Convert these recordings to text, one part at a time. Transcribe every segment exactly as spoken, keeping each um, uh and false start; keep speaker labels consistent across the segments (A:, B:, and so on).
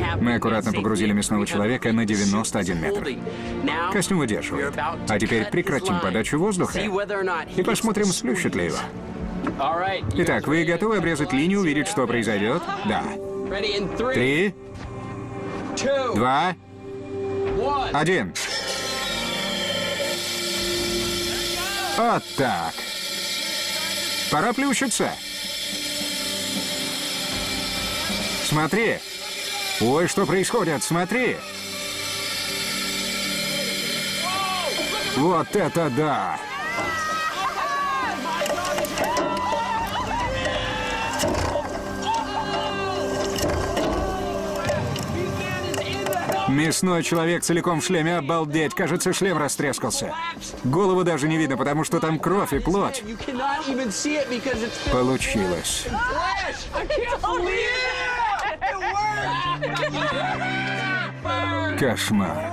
A: Мы аккуратно погрузили мясного человека на девяносто один метр. Костюм выдерживает. А теперь прекратим подачу воздуха и посмотрим, сплющит ли его. Итак, вы готовы обрезать линию, увидеть, что произойдет? Да. Три, два, один. Вот так. Пора плющиться. Смотри. Ой, что происходит, смотри. Вот это да. Мясной человек целиком в шлеме, обалдеть. Кажется, шлем растрескался. Голову даже не видно, потому что там кровь и плоть. Получилось. Кошмар.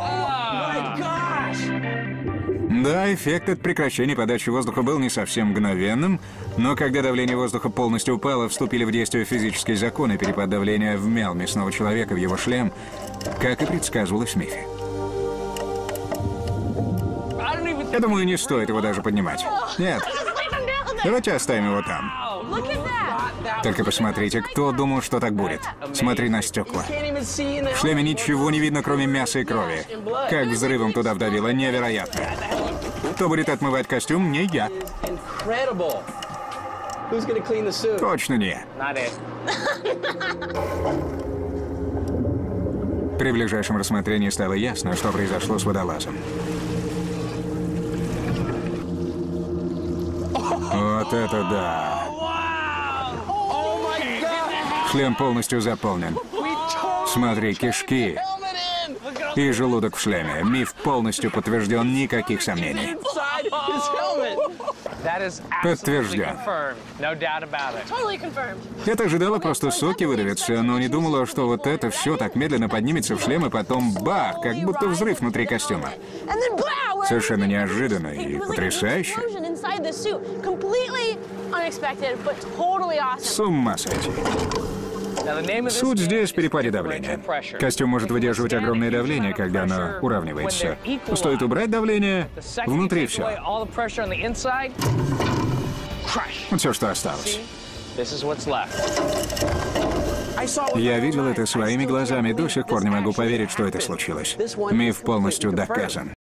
A: Да, эффект от прекращения подачи воздуха был не совсем мгновенным, но когда давление воздуха полностью упало, вступили в действие физические законы, перепад давления вмял мясного человека в его шлем, как и предсказывалось в мифе. Я думаю, не стоит его даже поднимать. Нет. Давайте оставим его там. Только посмотрите, кто думал, что так будет. Смотри на стекла. В шлеме ничего не видно, кроме мяса и крови. Как взрывом туда вдавило, невероятно. Кто будет отмывать костюм? Не я. Точно не я. При ближайшем рассмотрении стало ясно, что произошло с водолазом. Вот это да! Шлем полностью заполнен. Смотри, кишки и желудок в шлеме. Миф полностью подтвержден, никаких сомнений. Подтвержден. Я-то ожидала, просто соки выдавятся, но не думала, что вот это все так медленно поднимется в шлем, и потом бах, как будто взрыв внутри костюма. Совершенно неожиданно и потрясающе. С ума сойти. Суть здесь в перепаде давления. Костюм может выдерживать огромное давление, когда оно уравнивается. Стоит убрать давление, внутри все. Вот все, что осталось. Я видел это своими глазами, до сих пор не могу поверить, что это случилось. Миф полностью доказан.